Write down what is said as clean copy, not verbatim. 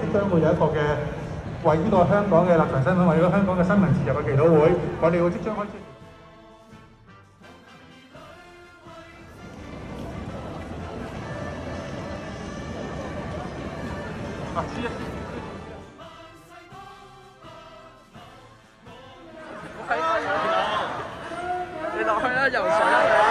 將會有一個嘅為呢個香港嘅立場新聞，為咗香港嘅新聞自由嘅祈禱會，我哋會即將開始。 你落去啦，游水啦！